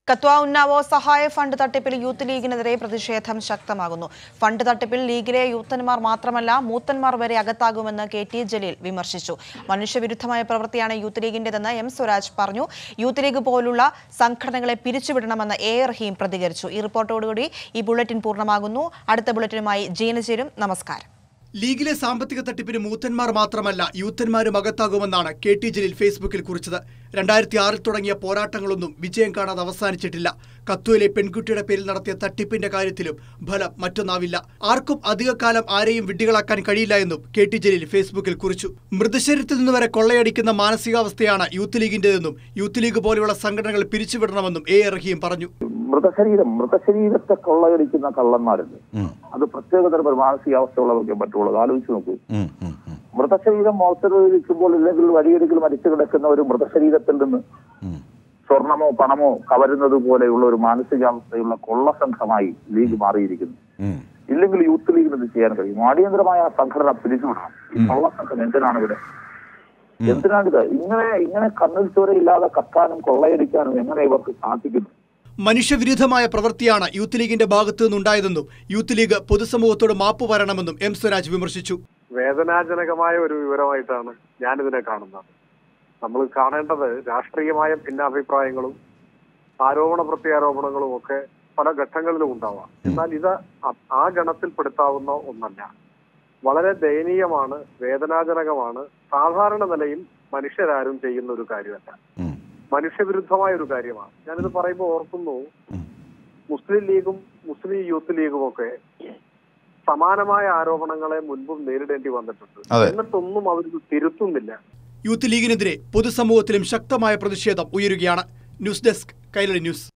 കത്വ ഉന്നാവോ സഹായ ഫണ്ട് തട്ടിപ്പിൽ യൂത്ത് ലീഗിനെതിരെ പ്രതിഷേധം ശക്തമാകുന്നു. ഫണ്ട് തട്ടിപ്പിൽ ലീഗിലെ യൂത്തന്മാർ മാത്രമല്ല മൂത്തന്മാർ വരെ അകത്താകുമെന്ന് കെ.ടി. ജലീൽ വിമർശിച്ചു. മനുഷ്യവിരുദ്ധമായ പ്രവൃത്തിയാണ് യൂത്ത് ലീഗിന്റേതെന്ന് എം സ്വരാജ് പറഞ്ഞു. യൂത്ത് ലീഗ് പോലുള്ള സംഘടനകളെ പിരിച്ചുവിടണമെന്ന് എ റഹീം പ്രതികരിച്ചു. ഈ റിപ്പോർട്ടോടുകൂടി ഈ ബുള്ളറ്റിൻ പൂർണ്ണമാകുന്നു. അടുത്ത ബുള്ളറ്റിനുമായി ജീന ചേരും. നമസ്കാരം. ലീഗിലെ സാമ്പത്തിക തട്ടിപ്പിന് മൂത്തന്മാർ മാത്രമല്ല യൂത്തന്മാരും അകത്താകുമെന്നാണ് കെ.ടി. ജലീൽ ഫേസ്ബുക്കിൽ കുറിച്ചത്. 2006 തുടങ്ങിയ പോരാട്ടങ്ങളൊന്നും വിജയം കാണാതെ അവസാനിച്ചിട്ടില്ല. കത്വയിലെ പെൺകുട്ടിയുടെ പേരിൽ നടത്തിയ തട്ടിപ്പിന്റെ കാര്യത്തിലും ഫലം മറ്റൊന്നാവില്ല. ആർക്കും അധികകാലം ആരെയും വിഡ്ഢികളാക്കാൻ കഴിയില്ല എന്നും കെ.ടി. ജലീൽ ഫേസ്ബുക്കിൽ കുറിച്ചു. മൃതശരീരത്തിൽ നിന്ന് വരെ കൊള്ളയടിക്കുന്ന മാനസികാവസ്ഥയാണ് യൂത്ത് ലീഗിന്റേതെന്നും യൂത്ത് ലീഗ് പോലെയുള്ള സംഘടനകൾ പിരിച്ചുവിടണമെന്നും എ റഹീം പറഞ്ഞു. മൃതശരീരത്തെ കൊള്ളയടിക്കുന്ന കള്ളന്മാരുണ്ട്. അത് പ്രത്യേകതരം ഒരു മാനസികാവസ്ഥയുള്ളവർക്കേ പറ്റുള്ളൂ. ആലോചിച്ച് നോക്കൂ. മൃതശരീരം മോർച്ചറിയിരിക്കുമ്പോൾ ഇല്ലെങ്കിൽ വഴിയരികിൽ മരിച്ചു കിടക്കുന്ന ഒരു മൃതശരീരത്തിൽ നിന്ന് സ്വർണമോ പണമോ കവരുന്നത് പോലെയുള്ള ഒരു മാനസികാവസ്ഥയുള്ള കൊള്ളസംഘമായി ലീഗ് മാറിയിരിക്കുന്നു. ഇല്ലെങ്കിൽ യൂത്ത് ലീഗിന് ഇത് ചെയ്യാൻ കഴിയും. അടിയന്തരമായ സംഘടന പിരിച്ചുവിടണം. ഈ കൊള്ളസംഘം എന്തിനാണിവിടെ? എന്തിനാണിത്? ഇങ്ങനെ കണ്ണിൽ ചോരയില്ലാതെ കത്താനും കൊള്ളയടിക്കാനും എങ്ങനെ ഇവർക്ക് സാധിക്കുന്നു? മനുഷ്യവിരുദ്ധമായ പ്രവൃത്തിയാണ് യൂത്ത് ലീഗിന്റെ ഭാഗത്തു നിന്നുണ്ടായതെന്നും യൂത്ത് ലീഗ് പൊതുസമൂഹത്തോട് മാപ്പ് പറയണമെന്നും എം സ്വരാജ് വിമർശിച്ചു. വേദനാജനകമായ ഒരു വിവരമായിട്ടാണ് ഞാനിതിനെ കാണുന്നത്. നമ്മൾ കാണേണ്ടത് രാഷ്ട്രീയമായ ഭിന്നാഭിപ്രായങ്ങളും ആരോപണ പ്രത്യാരോപണങ്ങളും ഒക്കെ പല ഘട്ടങ്ങളിലും ഉണ്ടാവാം. എന്നാൽ ഇത് ആ ഗണത്തിൽപ്പെടുത്താവുന്ന ഒന്നല്ല. വളരെ ദയനീയമാണ്, വേദനാജനകമാണ്. സാധാരണ നിലയിൽ മനുഷ്യരാരും ചെയ്യുന്ന ഒരു കാര്യമല്ല. മനുഷ്യവിരുദ്ധമായ ഒരു കാര്യമാണ്. ഞാനിത് പറയുമ്പോൾ ഓർക്കുന്നു, മുസ്ലിം ലീഗും മുസ്ലിം യൂത്ത് ലീഗും ഒക്കെ സമാനമായ ആരോപണങ്ങളെ മുൻപും നേരിടേണ്ടി വന്നിട്ടുണ്ട്. എന്നിട്ടൊന്നും അവരിത് തിരുത്തുന്നില്ല. യൂത്ത് ലീഗിനെതിരെ പൊതുസമൂഹത്തിലും ശക്തമായ പ്രതിഷേധം ഉയരുകയാണ്. News desk, Kairali news.